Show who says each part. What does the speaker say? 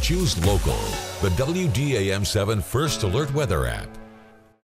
Speaker 1: Choose local, the WDAM 7 First Alert Weather app.